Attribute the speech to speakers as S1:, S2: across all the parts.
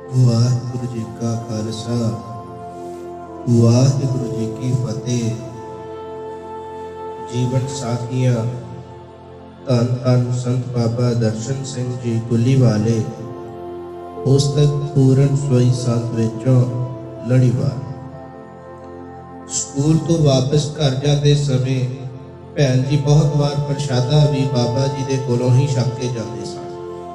S1: वाहिगुरु जी का खालसा वाहिगुरु जी की फतेह। जीवन साखियां धन धन संत बाबा दर्शन सिंह जी गुलीवाले पुस्तक पूरन सोई संत विचों लड़ीवार। स्कूल तो वापस घर जाते समय भैन जी बहुत बार प्रशादा भी बाबा जी दे कोलों ही छक के जाते सन।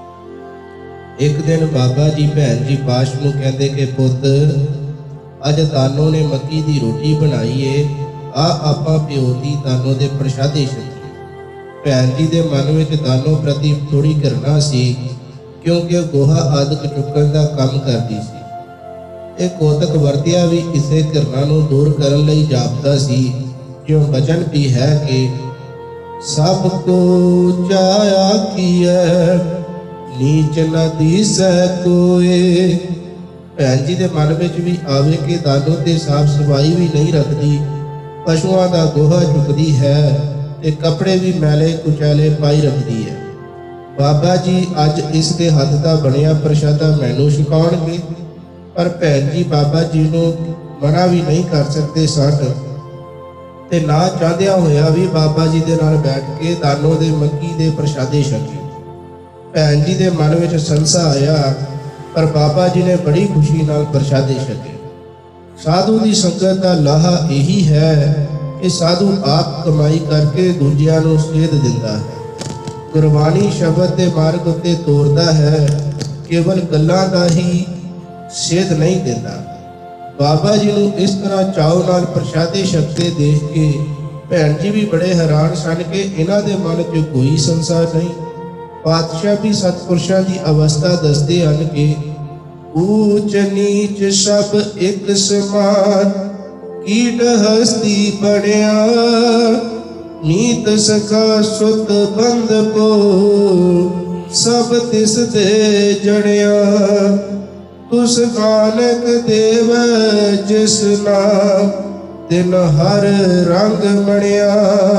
S1: एक दिन बाबा जी भैन जी पाश नूं कहंदे कि पुत अज तानों ने मक्की दी रोटी बनाई है, आ आपां प्यो दी तानों दे प्रशादे छकीए। भैन जी दे मन विच तानों प्रति थोड़ी घृणा सी, क्योंकि गोहा आदक चुकण दा काम करदी सी। ਇਹ ਕੋਤਕ ਵਰਤਿਆ ਵੀ ਇਸੇ ਘਰਨਾ ਨੂੰ ਦੂਰ ਕਰਨ ਲਈ ਜਾਪਦਾ ਸੀ, ਜਿਉਂ ਬਚਨ ਵੀ ਹੈ ਕਿ ਸਭ ਕੋ ਚਾਇਆ ਕੀਐ ਨੀਚ ਨਾ ਦੀਸੈ ਕੋਏ। ਭੈਣ ਜੀ ਦੇ ਮਨ ਵਿੱਚ ਵੀ ਆਵੇ ਕਿ ਦਾਨੋ ਤੇ ਸਾਫ ਸਫਾਈ ਵੀ ਨਹੀਂ ਰੱਖਦੀ, ਪਸ਼ੂਆਂ ਦਾ ਗੋਹਾ ਚੁੱਕਦੀ ਹੈ ਤੇ ਕੱਪੜੇ ਵੀ ਮੈਲੇ ਕੁਚੈਲੇ ਪਾਈ ਰੱਖਦੀ ਹੈ। ਬਾਬਾ ਜੀ ਅੱਜ ਇਸ ਦੇ ਹੱਥ ਦਾ ਬਣਿਆ ਪ੍ਰਸ਼ਾਦਾ ਮੈਨੂੰ ਛਕਾਉਣਗੇ, पर भैन जी बाबा जी नूं मना भी नहीं कर सकते सन ते ना चाहदिया होया भी बाबा जी दे नाल बैठ के दानों दे मक्की दे प्रशादे छके। भैन जी दे मन विच संसा आया, पर बाबा जी ने बड़ी खुशी नाल प्रशादे छके। साधु दी संगत दा लाहा यही है कि साधु आप कमाई करके दूजियां नूं सेध दिंदा है, गुरबाणी शब्द दे मार्ग उत्ते तोरदा है, केवल गल्लां दा ही सेध नहीं देता। बाबा जी नूं इस तरह चाव नाल प्रशादे छकते देख के भैन जी भी बड़े हैरान सन कि इन्हां दे मन च कोई संसार नहीं। पातशाह भी सतपुरुषां दी अवस्था दसदे हन कि ऊच नीच सब एक समान, कीट हस्ती बणिया मीत सखा सुत बंद को सब तिस दे जणिया। तुस नानक देव जिस नाम दिन हर रंग मणिया।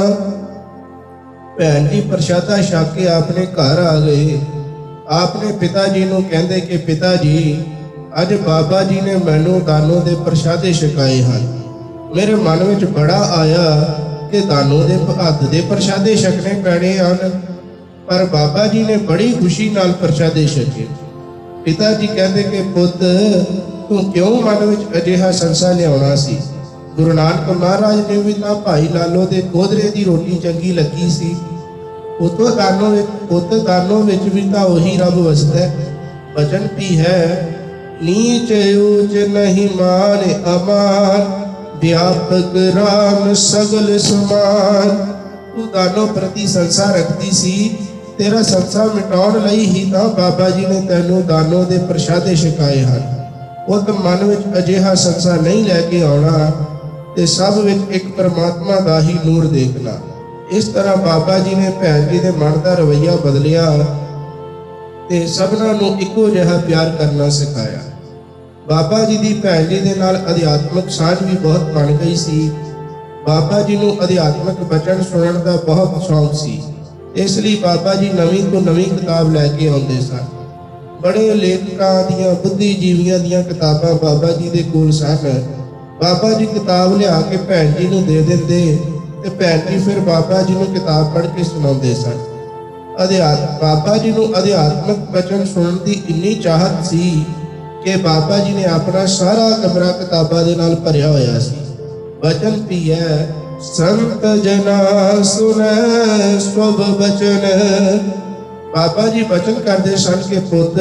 S1: भैन जी प्रशादा छक के अपने घर आ गए। आपने पिता जी नूं कहंदे कि पिता जी अज बाबा जी ने मैनू दानों दे प्रशादे छकाए हैं। मेरे मन विच बड़ा आया कि दानों दे हथ दे प्रशादे छकने पैणे हन, पर बाबा जी ने बड़ी खुशी नाल प्रशादे छके। पिता जी कहते कि पुत तू क्यों मन विच अजिहा संसा लियाउणा सी। गुरु नानक महाराज ने भी तां भाई लालो दे कोदरे दी रोटी चंगी लगी सी। पुत दानों विच भी तां ओही रब वसदा है। वचन भी है नीच ऊच नहीं मान अमान, व्यापक राम सगल समान। तू दानों प्रति संसा रखती सी, तेरा संसा मिटाउण लई ही तां बाबा जी ने तैनूं दानों दे प्रशादे छकाए हन। उत मन विच अजिहा संसा नहीं लैके आउणा ते सब विच एक परमात्मा दा ही नूर देखना। इस तरह बाबा जी ने भैन जी दे मन दा रवैया बदलिया ते सबनां नूं इक्को जिहा प्यार करना सिखाया। बाबा जी दी भैन जी दे नाल अध्यात्मक साझ भी बहुत बन गई सी। बाबा जी नूं अध्यात्मक वचन सुनण दा बहुत शौक सी, इसलिए बाबा जी नवीं तो नवीं किताब लैके आउंदे सन। बड़े लेखकां दियां बुद्धिजीवियां दियां किताबां बाबा जी दे कोल सन। बाबा जी किताब लिया के भैन जी नूं दे दिंदे ते भैन जी फिर बाबा जी नूं किताब पढ़ के सुणाउंदे सन। बाबा जी नूं अध्यात्मक वचन सुनण दी इन्नी चाहत सी कि बाबा जी ने अपना सारा कमरा किताबां दे नाल भरिया होया सी। वचन भी है संत जना सुनै सब बचन। बाबा जी बचन करते सन कि पुत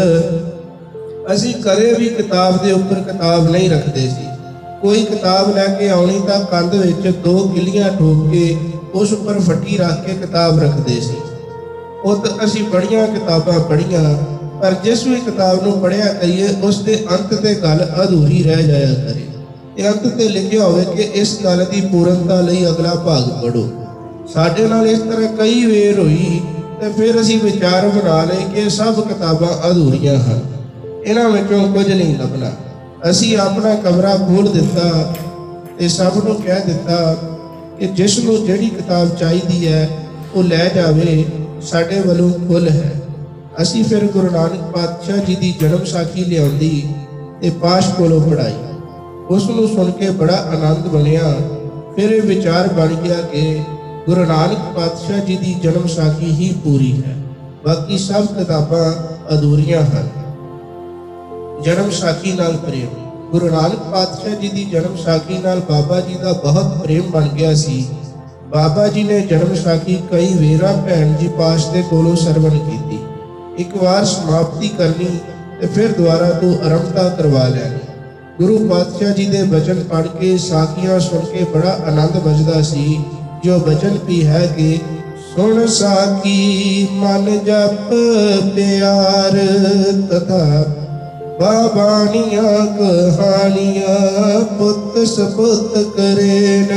S1: असी कदे भी किताब के उपर किताब नहीं रखते सी। कोई किताब लैके आउणी तां कंध विच दो किलियां ठोक के उस उपर फट्टी रख के किताब रखते सी। पुत असी बड़ियां किताबां पढ़ियां, पर जिस भी किताब नूं पढ़िया करिए उस दे अंत ते गल अधूरी रह जाया करे। अंत ते लिखिया होवे कि इस गल की पूर्णता लई अगला भाग पढ़ो। साडे नाल इस तरह कई वेर हुई ते फिर असीं विचार बना लए कि सब किताबां अधूरियां हन, इन्हां विचों कुछ नहीं लभना। असीं अपना कमरा खोल दिता ते सब नूं कह दिता कि जिस नूं जिहड़ी किताब चाहीदी है वो लै जावे, साडे वल्लों खुल है। ਅਸੀਂ ਫਿਰ ਗੁਰੂ ਨਾਨਕ ਪਾਤਸ਼ਾਹ जी की जन्म साखी लियाउंदी ते पाश कोलों पढ़ाई। उस नूं सुन के बड़ा आनंद बनिया। फिर ये विचार बन गया कि गुरु नानक पातशाह जी की जन्म साखी ही पूरी है, बाकी सब किताबां अधूरियां हैं। जन्म साखी नाल प्रेम। गुरु नानक पातशाह जी की जन्म साखी नाल बाबा जी का बहुत प्रेम बन गया सी। बाबा जी ने जन्म साखी कई वेरा भैन जी पास के कोलों सरवण की। एक बार समाप्ति करनी ते फिर दोबारा तो आरंभता करवा लैनी। गुरु पातशाह जी के वचन पढ़ के साखियां सुन के बड़ा आनंद बजदा सी। जो वचन भी है कि सुन साखी मन जप प्यार तथा बाबानियां कहानियां पुत सपुत करेन।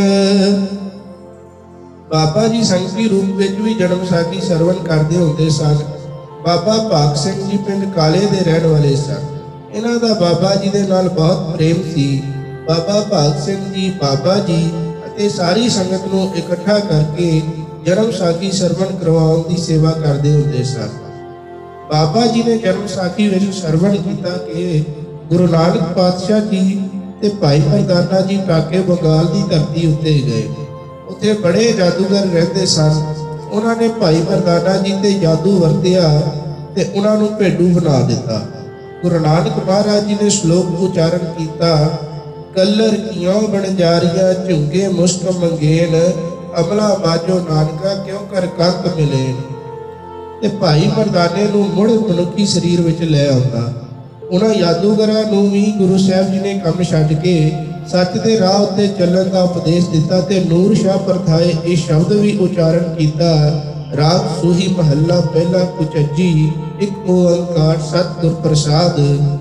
S1: बाबा जी संगती रूप में भी जन्म साखी सरवण करते होंदे सन। बाबा भाग सिंह जी पिंड काले दे रहने वाले सन। इन्हां दा बाबा जी दे नाल बहुत प्रेम सी। बाबा भाग सिंह जी बाबा जी अते सारी संगत नूं इकट्ठा करके जन्म साखी सरवण करवाउण दी सेवा करते होंदे सन। बाबा जी ने जन्म साखी विच सरवण कीता कि गुरु नानक पातशाह जी ते भाई मरदाना जी टाके बंगाल की धरती उत्ते गए। उत्थे बड़े जादूगर रहते सन। उन्होंने भाई मरदाना जी ते जादू वरतिया ते उन्होंने भेडू बना दिता। गुरु नानक महाराज जी ने श्लोक उच्चारण किया, कलर क्यों बनजारिया झुंगे मुश्क मंगेन, अमला बाजो नानका क्यों कर कंत मिलेन। ते भाई मरदाने नूं मुड़ मनुखी शरीर विच लै आउंदा। उन्हां जादूगरां नूं भी गुरु साहब जी ने काम छड्ड के सच के राह उत्ते चलण का उपदेश दिता ते नूर शाह परथाए ये शब्द भी उच्चारण किया, राग सूही महला पहला कुचजी एक ओंकार सतगुर प्रसाद।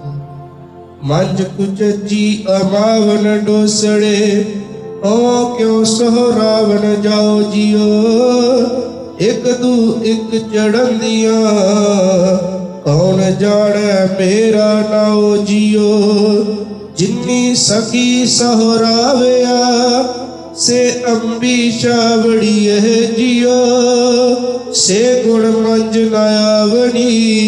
S1: मंज कुचजी अमावन डोसड़े ओ क्यों सोहरावन जाओ जियो, एक दू एक चढ़न दिया कौन जाने मेरा नाओ जियो। जिन्नी सखी सहोरावया से अंबीशा बड़ी है जियो, से गुण मंज नायावनी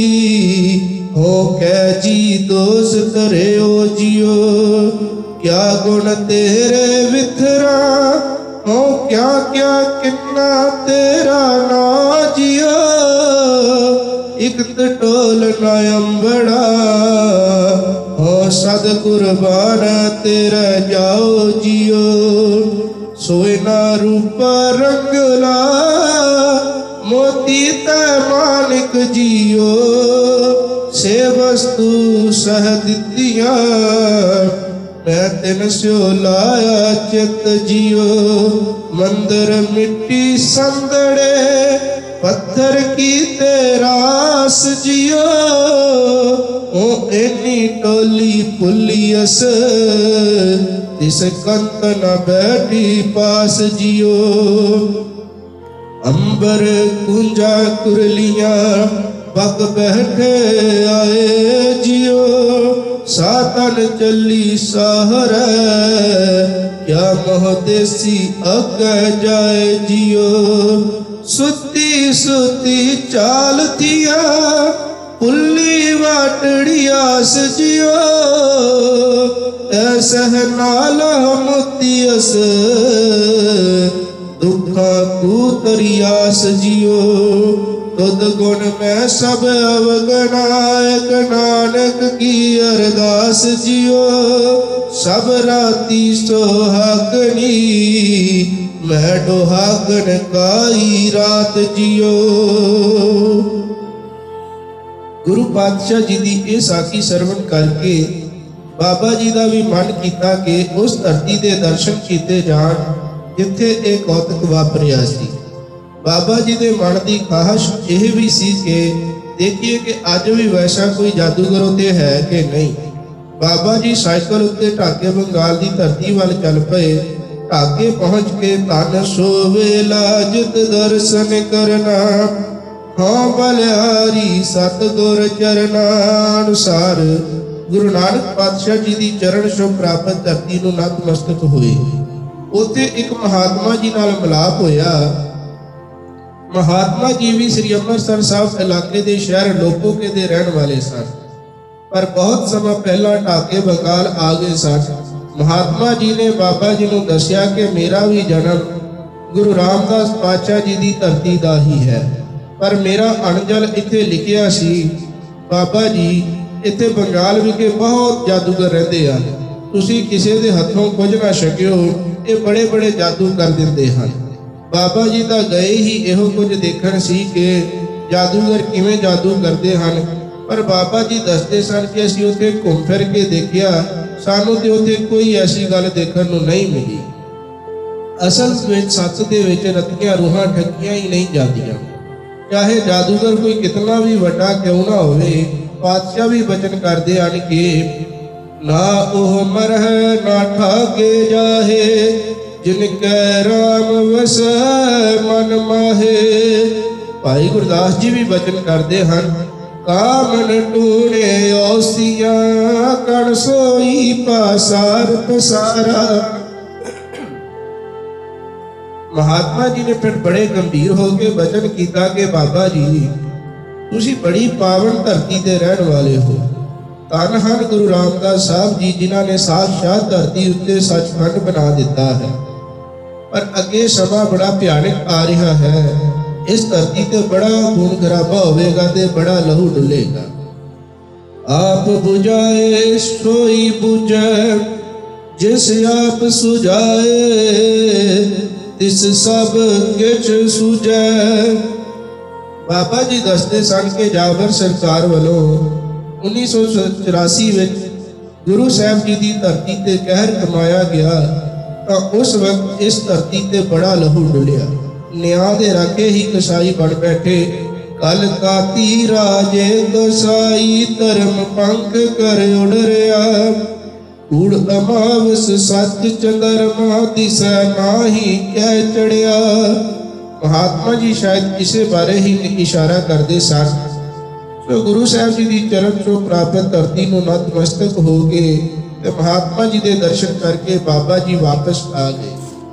S1: हो कै जी दोष करे ओ जियो। क्या गुण तेरे विथरा हो क्या क्या किन्ना तेरा ना जियो। एक टोल नायंबड़ा हो सद कुर्बान तेरा जाओ जियो। सोए ना रूप रंगला मोती तै मानिक जियो, से वस्तु सह दितिया मैं तिन स्यो लाया चित जियो। मंदिर मिट्टी संदड़े पत्थर की तेरास जियो, ओ एनी टोली पुलियस तिस कंत न बैठी पास जियो। अंबर कुंजा कुरलियां पग बैठे आए जियो, सातन चली सहर क्या मोहदेसी अग जाए जियो। सुती सुती चाल थिया पुल्ली वाटड़ियास जियो, ऐसा नाल मुतियस दुखा कूतरियास जियो। तुद गुण में सब अवगनायक नानक की अरदास जियो। सब राती सोहागनी मैं डोहागन काई रात जियो। गुरु पातशाह जी की यह साखी सरवण करके बाबा जी का भी मन किया कि उस धरती के दर्शन किए जान जिथे एक कौतक वापरिया सी। बाबा जी के मन की ख्वाहिश यह भी सी कि देखिए कि अज भी वैसा कोई जादूगर उत्ते है कि नहीं। बाबा जी साइकिल उत्ते ढाके बंगाल की धरती वाल चल पे। ढाके पहुँच के तन सोवेला जित दर्शन करना, हाँ बलिहारी सतगुर चरना अनुसार गुरु नानक पातशाह जी की चरण छो प्राप्त धरती नूं नतमस्तक होए। उत्थे एक महात्मा जी नाल मिलाप होया। महात्मा जी भी श्री अमृतसर साहब इलाके के शहर लोपोके के रहने वाले सन, पर बहुत समय पहला ढाके बंगाल आ गए सन। महात्मा जी ने बाबा जी को दसिया कि मेरा भी जन्म गुरु रामदास पातशाह जी की धरती का ही है, पर मेरा अणजल इत्थे लिखिया सी बाबा जी इत्थे बंगाल विखे बहुत जादूगर रहते हैं, तुसी किसी के हथों कुछ ना सकियो, ये बड़े बड़े जादू कर देंदे हैं। बाबा जी तो गए ही इहो कुछ देखण सी कि जादूगर किवें जादू करते हैं, पर बाबा जी दसते सन कि असीं उत्थे घूम फिर के देखिया, सानू ते उत्थे कोई ऐसी गल देखण नूं नहीं मिली। असल में सच दे विच रतियां रूहां ठगियां ही नहीं जांदियां, चाहे जादूगर कोई कितना भी वड्डा क्यों ना होवे। पातशाह भी वचन करते हैं कि ना ओह मरह ना ठाके जाहे, जिनके राम वस मन माहे। भाई गुरदास जी भी वचन करते हैं, कामन टूणे औसिया कण सोई पासार पसारा। महात्मा जी ने फिर बड़े गंभीर होकर वचन किया कि बाबा जी तुसी बड़ी पावन धरती ते रहने वाले हो। धन हन गुरु रामदास साहब जी जिन्हों ने साक्षात धरती उत्ते सचखंड बना दिता है, पर अगे समा बड़ा भयानक आ रहा है। इस धरती ते बड़ा खून खराबा होगा ते बड़ा लहू डुलेगा। आप बुझाए सोई बुझे, जिस आप सुझाए तिस सब किछ सूझे। बाबा जी दसते सन के जाबर सरकार वालों 1984 में गुरु साहब जी की धरती ते कहर कमाया गया, तो उस वक्त इस धरती ते बड़ा लहू डुलिया। न्याय दे राखे ही कसाई बन बैठे, कल काती राजे कसाई धर्म पंख कर उड़ रहा। कूड़ अमावस सच चंद्रमा दिशा नाही कह चढ़िया। महात्मा जी शायद इसे बारे ही इशारा करते सन। तो गुरु साहब जी की चरण चो प्राप्त धरती को नतमस्तक हो गए, तो महात्मा जी के दर्शन करके बाबा जी वापस आ गए।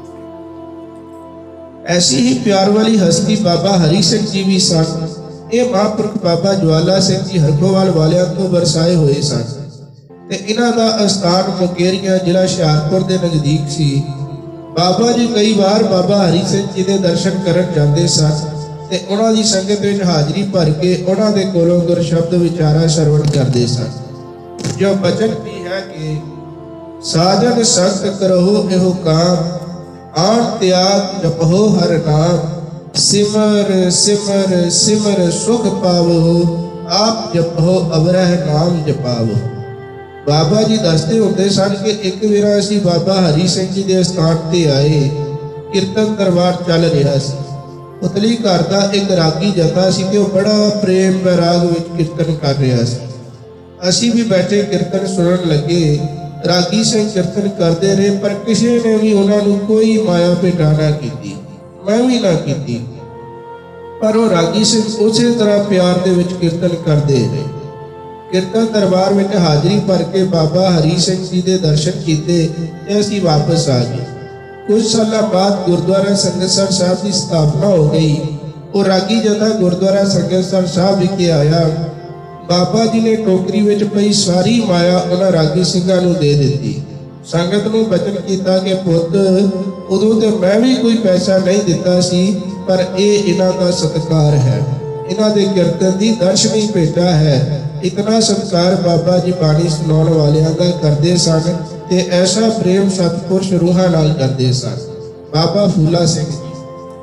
S1: ऐसी ही प्यार वाली हस्ती बाबा हरि सिंह जी भी सन। ये महापुरख बाबा ज्वाला सिंह जी हरखोवाल वालियां तो बरसाए हुए सन। इन्हां दा स्थान मुकेरिया जिला हुशियारपुर के नज़दीक सी। बाबा जी कई बार बाबा हरि सिंह जी के दर्शन करन जाते सन ते उन्हां दी संगत विच हाजरी भर के उन्हां दे कोलों गुरशब्द विचारा श्रवण करते सन। जो बचन भी है कि साजन संत करहो एहो काम, आन त्याग जपहो हर नाम। सिमर सिमर सिमर सुख पावो, आप जपहो अवरह नाम जपावो। बाबा जी दसते होंदे सन कि एक वेरा असीं बाबा हरि सिंह जी के स्थान ते आए, कीर्तन दरबार चल रहा सी। उतली घर का एक रागी जथा सी ते बड़ा प्रेम वैराग विच कीर्तन कर रहा सी। असीं भी बैठे कीर्तन सुनन लगे। रागी सिंह कीर्तन करते रहे, पर किसी ने भी उन्होंने कोई माया भेटा ना की, मैं भी ना की, पर वो रागी सिंह उसी तरह प्यार दे विच कीर्तन करते रहे। कीर्तन दरबार में हाजरी भर के बाबा हरि सिंह जी के दर्शन किए, असीं वापस आ गए। कुछ साल बाद गुरुद्वारा संगतसर साहब की स्थापना हो गई। वो रागी जथा गुरुद्वारा संगतसर साहब विखे आया। बाबा जी ने टोकरी में पई सारी माया उन्होंने रागी सिंघां नूं दे दी। संगत नूं बचन किया कि पुत उदों तो मैं भी कोई पैसा नहीं दिता सी, पर यह इन्हां दा सत्कार है, इन्हां दे कीर्तन दी दर्शनी भेटा है। इतना सत्कार बाबा जी बाणी सुनाने वालियां दा करदे सन ते ऐसा प्रेम सतपुरुष रूहां नाल करदे सन। बाबा फूला सिंह जी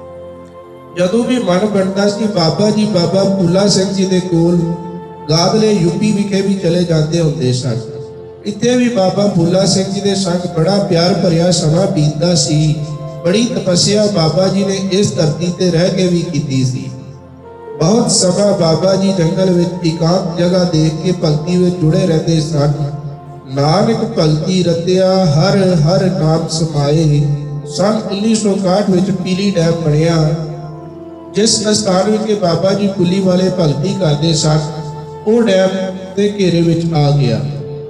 S1: जदों भी मन बनता सी, बाबा जी बाबा फूला सिंह जी दे कोल गादले यूपी विखे भी चले जाते होंदे सन। इत्थे भी बाबा फूला सिंह जी के संग बड़ा प्यार भरिया समा बीतदा सी। बड़ी तपस्या बाबा जी ने इस धरती ते रह के भी की सी। बहुत समा बाबा जी जंगल में एकांत जगह देख के भगती में जुड़े रहते सन। नानक भगती रतिया हर हर नाम समाए। सन 1961 में पीली डैम बनया, जिस स्थान में बाबा जी पुली वाले भगती करते सन, वो डैम के घेरे में आ गया।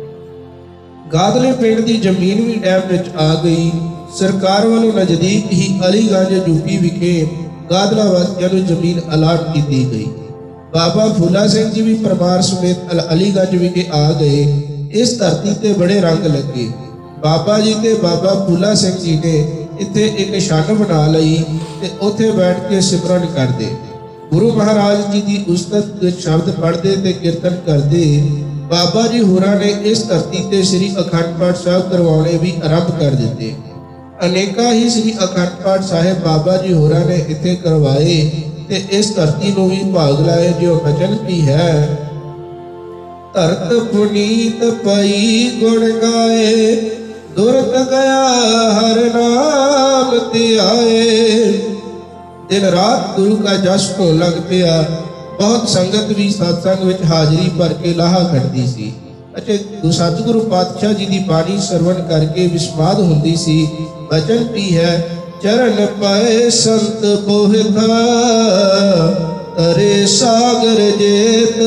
S1: गादले पिंड की जमीन भी डैम में आ गई। सरकार वालों नज़दीक ही अलीगंज यूपी विखे गादला वासियों को जमीन अलाट की दी गई। बाबा फूला सिंह जी भी परमार समेत अलीगंज विखे आ गए। इस धरती ते बड़े रंग लगे। बाबा जी ते बाबा फूला सिंह जी ने इत्थे एक छन बना लई ते उत्थे बैठ के सिमरन करदे। गुरु महाराज जी की उस्तत शब्द पढ़ते ते कीर्तन करते। बाबा जी होरां ने इस धरती ते श्री अखंड पाठ साहब करवाने भी आरंभ कर दिते। अनेका ही श्री अखंड पाठ साहिब बाबा जी होरां ने इत्थे करवाए ते इस धरती नूं भी भाग लाए। जो बचन भी है, धरत पुनीत पई गुण गाए, दुरत गया हर नाम ते आए। दिन रात गुरु का जश होण लग पिया। बहुत संगत भी सत्संग विच हाजरी भर के लाहा खड़दी सी। अच्छा सतगुरु पातशाह जी की बाणी सरवण करके विस्माद हुंदी सी। बचन भी है, चरण पाए संत बोहिता, तरे सागर जेत,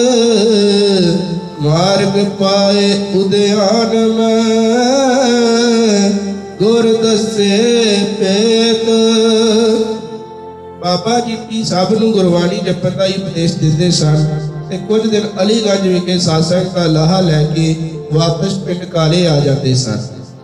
S1: मार्ग पाए उद्यान में, गुर दसे पेत। बाबा जी की सब नूं गुरबाणी जपण दा उपदेश दिंदे सन ते कुछ दिन अलीगंज विखे सत्संग का लाहा लैके वापस पिंड काले आ जाते सन।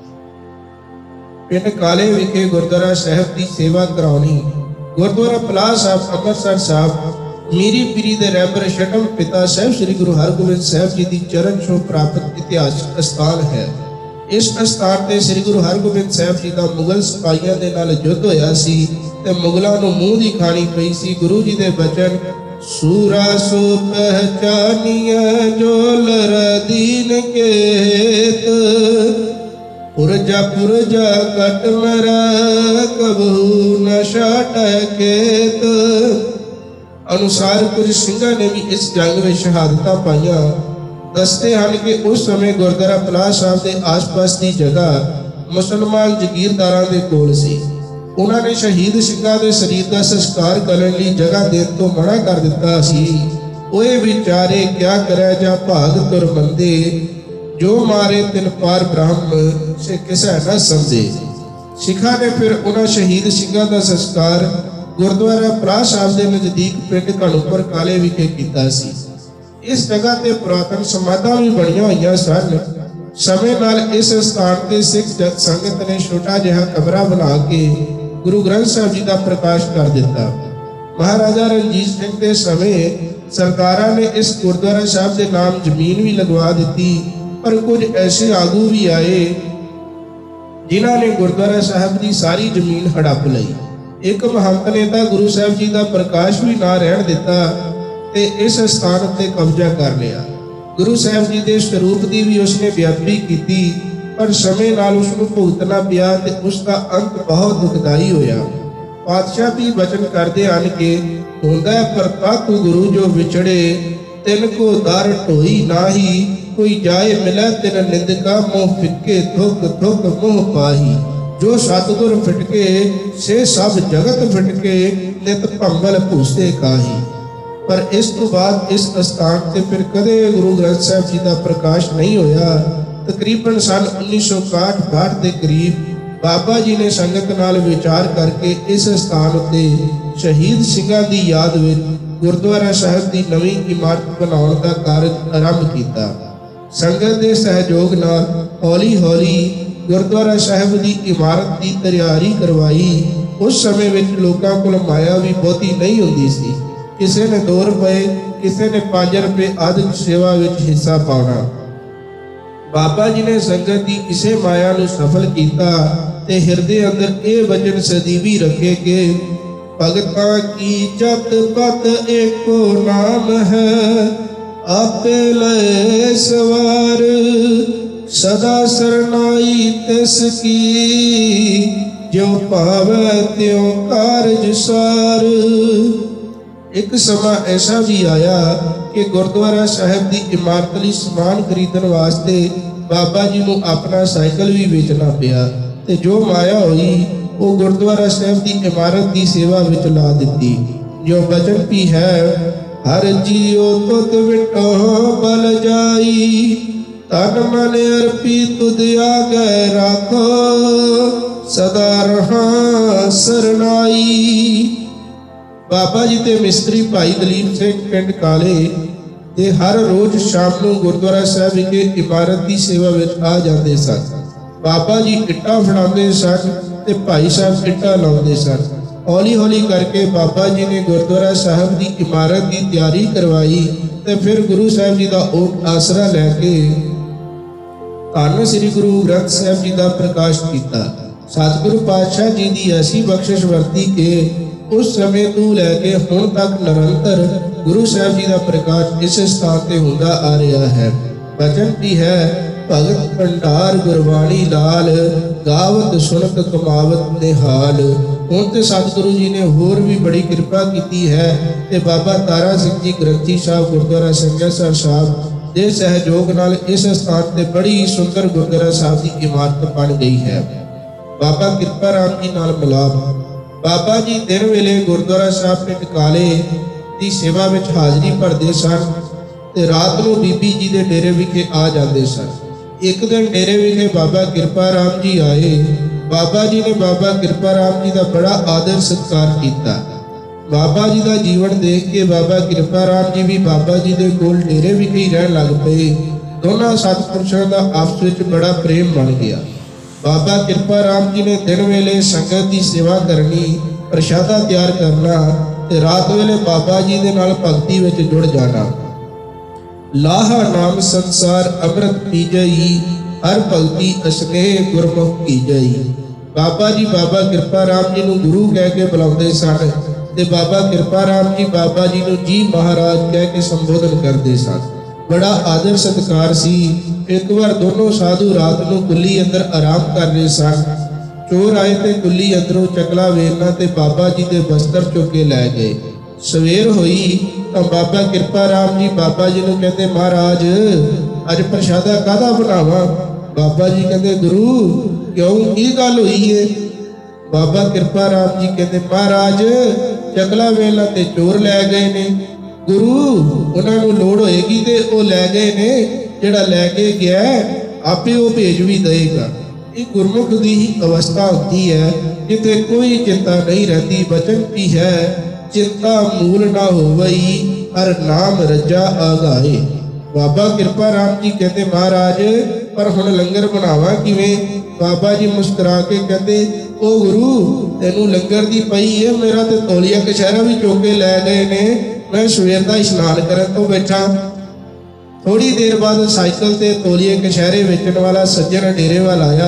S1: पिंड काले विखे गुरुद्वारा साहिब की सेवा कराउणी। गुरुद्वारा पलाह साहब अमृतसर साहब मीरी पीरी दे रहबर छठम पिता साहब श्री गुरु हरगोबिंद साहब जी की चरण छूह प्राप्त इतिहासक स्थान है। इस स्थान ते श्री गुरु हरगोबिंद साहब जी का मुगल सिपाहियों के नाल युद्ध होया सी ते मुगलों नूं मूंह दी खानी पई सी। गुरु जी दे बचन, सूरा सो पहचानिया जो लर दीन केत, पुरजा पुरजा कट मरा कबहू न छाट केत। अनुसार कुछ सिंघां ने भी इस जंग में शहादतां पाईयां। दसते हैं कि उस समय गुरुद्वारा पलाह साहब के आस पास की जगह मुसलमान जगीरदारां दे कोल सी। उन्होंने शहीद सिंघां दे शरीर का संस्कार करने लई जगह देने तो मना कर दिता सी। ओए विचारे क्या करे जा भाग तुर बंदे, जो मारे तिन पार ब्रह्म से किसे न समझे। सिखा ने फिर उन्होंने शहीद सिंघां का संस्कार गुरुद्वारा पलाह साहब के नज़दीक पिंड घणूपुर काले विखे कीता सी। इस जगह ते पुरातन समाधां भी बणियां होईयां सन। समय नाल इस स्थान ते सिख संगत ने छोटा जिहा कमरा बना के गुरु ग्रंथ साहब जी का प्रकाश कर दिता। महाराजा रणजीत सिंह के समय सरकारां ने इस गुरुद्वारा साहब के नाम जमीन भी लगवा दी, पर कुछ ऐसे आगू भी आए जिन्हां ने गुरुद्वारा साहब की सारी जमीन हड़प लई। एक महंत नेता गुरु साहब जी का प्रकाश भी ना रहन दिता ते इस स्थान उत्ते कब्जा कर लिया। गुरु साहब जी के स्वरूप की भी उसने बेअदबी की, पर समय नाल उसनूं भुगतना पिया ते उसका अंत बहुत दुखदाई होया। पातशाह भी वचन करते हैं कि हुंदा प्रतख गुरु जो विछड़े, तिन को दर ढोई नाही, कोई जाए मिले तिन निंदका, मोह फिटके थुक थुक मोह पाही। जो सतगुर फिटके से सब जगत फिटके, नित भंबल भूसे काही। पर इस तो बाद इस स्थान से फिर कदे गुरु ग्रंथ साहब जी का प्रकाश नहीं होया। तकरीबन सन 1961-62 के करीब बाबा जी ने संगत नाल विचार करके इस स्थान उत्ते शहीद सिंघां की याद में गुरुद्वारा साहब की नवी इमारत बनाने का कार्य आरंभ किया। संगत के सहयोग नाल हौली हौली गुरुद्वारा साहब की इमारत की तैयारी करवाई। उस समय में लोगों को माया भी बहुती नहीं होंदी सी। किसी ने 2 रुपए, किसी ने 5 रुपए आदि सेवा में हिस्सा पाना। बाबा जी ने संगत की इसे माया नूं सफल किया ते हृदय अंदर ये वचन सदीवी रखे कि भगतां की जत पत एको नाम है, आपे लय सवार, सदा सरनाई तिसकी, जो पावे त्यों कारज सार। एक समा ऐसा भी आया कि गुरुद्वारा साहब की इमारत लई समान खरीदण वास्ते बाबा जी को अपना साइकिल भी बेचना पिया ते जो माया हुई वो गुरुद्वारा साहब की इमारत की सेवा विच ला दी। जो बचन भी है, हर जियो तुद विटो बल जाई, तन मन अर्पी तुद आगे राखो, सदा रहा सरनाई। बाबा जी ते मिस्त्री भाई दलीप सिंह पिंड काले ते हर रोज शाम को गुरुद्वारा साहब विखे इमारत की सेवा में आ जाते सन। बाबा जी इट्टां फड़ाते सन ते भाई साहब इट्टां लाउंदे सन। हौली हौली करके बाबा जी ने गुरुद्वारा साहब की इमारत की तैयारी करवाई ते फिर गुरु साहब जी का ओट आसरा लैके धन श्री गुरु ग्रंथ साहब जी का प्रकाश किया। सतगुरु पातशाह जी की ऐसी बख्शिश वरती के उस समय तू लैके हुण तक निरंतर गुरु साहब जी का प्रकाश इस स्थान से होंदा आ रहा है। वचन भी है भगत भंडार गुरबाणी लाल गावत सुनत कमावत निहाल। हुण ते सतगुरु जी ने होर भी बड़ी कृपा की है ते बाबा तारा सिंह जी ग्रंथी साहब गुरुद्वारा संगैसर साहब दे सहयोग नाल इस स्थान से बड़ी सुंदर गुरुद्वारा साहब की इमारत बन गई है। बाबा कृपा राम जी नाल मिलाप। बाबा जी दिन वेले गुरुद्वारा साहब पिंड काले की सेवा में हाजरी भरते सन ते रात को बीबी जी के डेरे विखे आ जाते सन। एक दिन डेरे विखे बाबा कृपा राम जी आए। बाबा जी ने बाबा कृपा राम जी का बड़ा आदर सत्कार किया। बाबा जी का जीवन देख के बाबा कृपा राम जी भी बाबा जी के कोल डेरे विखे ही रहन लग पे। दोनों सतपुरुषों का आपस में बड़ा प्रेम बन गया। बाबा कृपा राम जी ने दिन वेले संगत की सेवा करनी, प्रशादा तैयार करना ते रात वेले बाबा जी दे नाल भगती विच जुड़ जाना। लाहा नाम संसार अमृत पीजई हर भगती स्नेह गुरमुख कीजई। बाबा जी बाबा कृपा राम जी नूं गुरु कह के बुलाते सन ते बाबा कृपा राम जी बाबा जी नूं जी महाराज कह के संबोधन करते सन। बड़ा आदर सत्कार सी। एक बार दोनों साधु रात को कुली अंदर आराम कर रहे सन। चोर आए थे कुली अंदरों चकला वेरना ते बाबा जी के बस्तर चुके लै गए। सवेर हुई तो बाबा कृपा राम जी बाबा जी को कहते महाराज अज प्रशादा कादा बनावा। बाबा जी कहते गुरु क्यों की गल हुई है। बाबा कृपा राम जी कहते महाराज चकला वेरना ते चोर लै गए ने। गुरु उन्होंने लोड़ होएगी तो वह लै गए ने, जिहड़ा लैके गया आपे वो भेज भी देगा। ये गुरमुख की ही अवस्था होती है जिथे कोई चिंता नहीं रहती। वचन भी है चिंता मूल ना होवई हर नाम रजा आगाए। बाबा कृपा राम जी कहते महाराज पर हुण लंगर बनावा किवें। बाबा जी मुस्कुरा के कहते ओ गुरु तेनू लंगर दी पई है, मेरा तो तौलिया कशहरा भी चौके लै गए ने। मैं सवेर का इशनान करन तो बैठा। थोड़ी देर बाद साइकिल से तौलिए कशहरे बेचने वाला सज्जन डेरे वाल आया।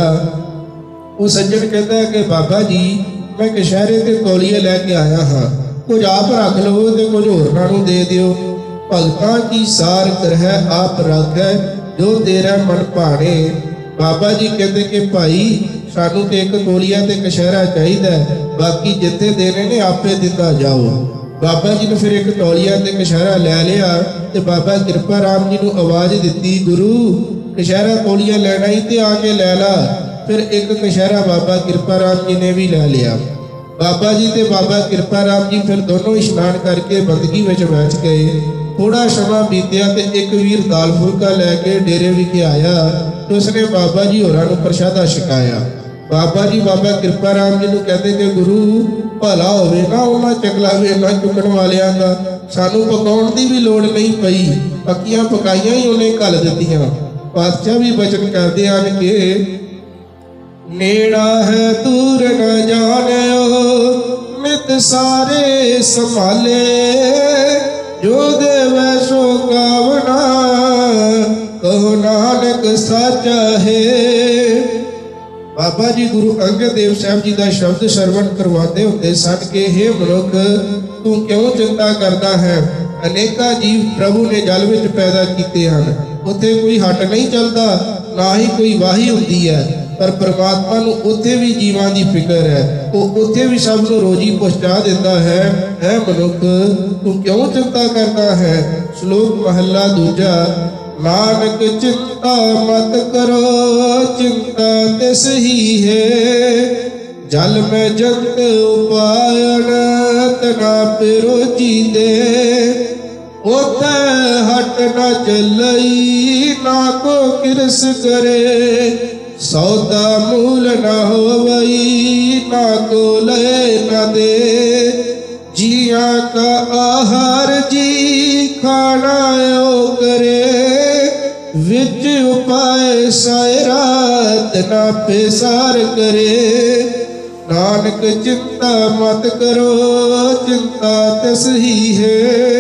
S1: वो सज्जन कहता है कि बाबा जी मैं कशहरे से तौलिए लैके आया हाँ, कुछ आप रख लो तो कुछ होरना नूं दे दिओ। भगतां की सार करह आप रख जो तेरा मन भाणे। बाबा जी कहते कि भाई सानू तो एक तौलिया ते कशहरा चाहिए, बाकी जिथे देने ने आपे दिता जाओ। बाबा जी ने फिर एक तौलिया ते कशहरा लै लिया ते बाबा कृपा राम जी को आवाज दी गुरु कशहरा तौलिया लैना ही ते आके लै ला। फिर एक कशहरा बाबा कृपा राम जी ने भी लै लिया। बाबा जी ते बाबा कृपा राम जी फिर दोनों इशनान करके बंदगी में बैठ गए। थोड़ा समा बीतिया तो एक वीर दाल फुलका लैके डेरे विखे आया तो उसने बाबा जी होरां नूं प्रशादा छकाया। बाबा जी बाबा कृपा राम जी को कहते कि गुरु भला होवे ना उन्हां चकला वेरना चुकण वालियां दा, सानू पकाउण दी भी लोड़ नहीं पई, पक्कियां पकाइयां ही उन्हें घल दित्तियां। पातशाह भी बचन करदे हन कि नेड़ा है दूर न जानियो मित सारे संभाले जो देवै सो गावना कहो नानक साचा है। बाबा जी गुरु अंगद देव साहब जी का शब्द श्रवण करवाते होते सन कि हे मनुख तू क्यों चिंता करता है। अनेका जीव प्रभु ने जल विच पैदा किए हैं, उत्थे कोई हट नहीं चलता ना ही कोई वाही होती है, पर परमात्मा नूं उत्थे भी जीवां दी फिक्र है, वो उत्थे भी सब नूं रोजी पहुंचा देता है। है मनुख तू क्यों चिंता करता है। श्लोक महला दूजा नानक चिंता मत करो चिंता तिस ही है जल में जंत उपायन तना पिरोची दे ओते हट न चलई ना को किरस करे सौदा मूल न होवई ना को ले न दे जिया दुनिया का आहार जी खाना ओ करे विच उपाय सायरात ना पेसार करे नानक चिंता मत करो चिंता तिस ही है।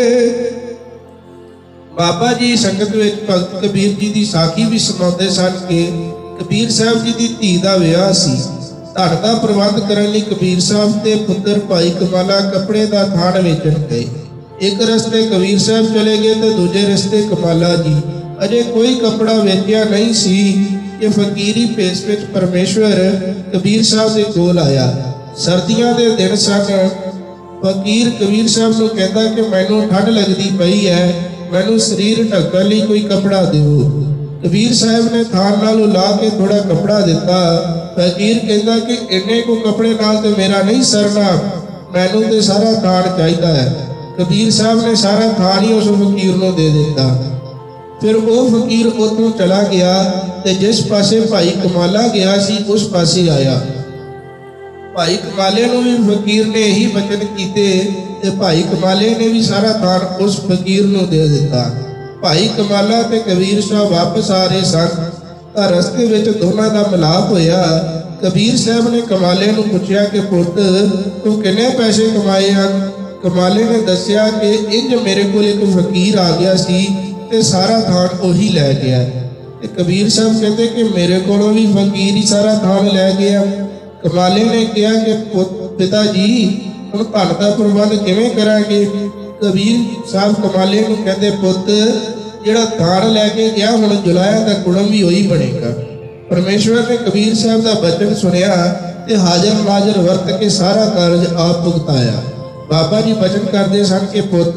S1: बाबा जी संगत विच भगत कबीर जी की साखी भी सुनाते सन कि कबीर साहब जी की धी का विआह सी। धन का प्रबंध करने लई कबीर साहब के पुत्र भाई कमाला कपड़े का थान वेचण गए। एक रस्ते कबीर साहब चले गए तो दूजे रस्ते कमाला जी। अजे कोई कपड़ा वेचिया नहीं सी कि फकीरी भेस विच परमेश्वर कबीर साहब के कोल आया। सर्दियों के दिन सन। फकीर कबीर साहब नूं कहंदा कि मैनूं ठंड लगती पई है, मैनूं शरीर ढकण लई कोई कपड़ा दिओ। कबीर साहब ने थान नालों ला के थोड़ा कपड़ा दिता। फकीर कहता कि इन्ने को कपड़े नाल तो मेरा नहीं सरना, मैनू तो सारा थान चाहिए है। कबीर साहब ने सारा थान ही उस फकीर को दे दिता। फिर वो फकीर उतों चला गया ते जिस पासे भाई कमाला गया सी उस पासे आया। भाई कमाले नूं भी फकीर ने यही वचन कीते ते भाई कमाले ने भी सारा थान उस फकीर नूं दे दिता। भाई कमाला ते कबीर साहब वापस आ रहे सन। रस्ते विच दोनों का मिलाप होया। कबीर साहब ने कमाले नूं पुछया कि पुत तू किन्ने पैसे कमाए हैं। कमाले ने दस्या कि इंज मेरे को एक फकीर आ गया सी ते सारा थान उही लै गया। ते कबीर साहब कहते कि मेरे कोलों भी फकीर ही सारा थान लै गया। कमाले ने कहा कि पिता जी हुण धन का प्रबंध किवें करांगे। कबीर साहब कमाले नूं कहते पुत जिहड़ा थान लैके गया हुण जुलाया का कुड़म भी वही बनेगा। परमेश्वर ने कबीर साहब का वचन सुनिया ते हाजर नाजर वर्त के सारा कार्य आप भुगताया। बाबा जी वचन करते सन कि पुत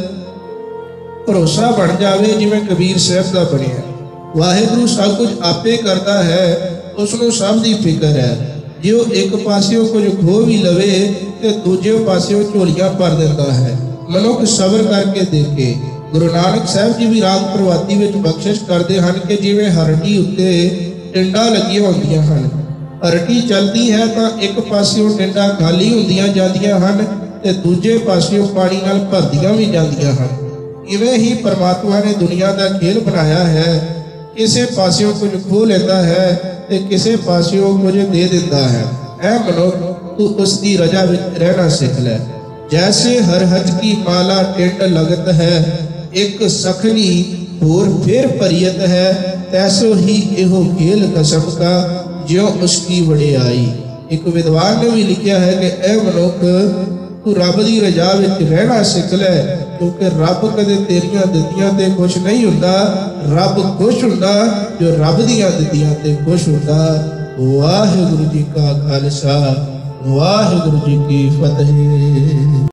S1: भरोसा बन जाए जिवें कबीर साहब का बनिया। वाहिगुरू सब कुछ आपे करता है, उसनों सब की फिक्र है। जो एक पासियों कुछ खो भी लवे तो दूजे पासियों झोलियां भर देता है। मनुख सबर करके देखे। गुरु नानक साहब जी भी राग प्रभाती विच बख्शिश करते हैं कि जिवें हरटी उत्ते टिंडा लगियां होंदियां हन। हरटी चलती है तो एक पासियों टिंडा खाली होंदियां जांदियां हन ते दूजे पासियों पानी नाल भरदियां भी जांदियां हन। इवें ही परमात्मा ने दुनिया का खेल बनाया है। किसी पासियों कुछ खो लेता है ते किसी पासियों कुछ दे देता है। ऐ मनुख तू उसकी रजा विच रहना सीख ले। जैसे हर हज की माला टिंड लगत है एक सखनी होर फिर परियत है, तैसो ही एहो खेल कसम का ज्यों उसकी वडियाई। एक विद्वान ने भी लिखा है कि ऐ मनुख तू रब की रजा विच रहना सीख ले, क्योंकि रब कदे तेरियां दित्तियां ते खुश नहीं हुंदा। रब खुश हुंदा जो रब दियां दित्तियां ते खुश हुंदा। वाहिगुरू जी का खालसा वाहिगुरू जी की फतेह।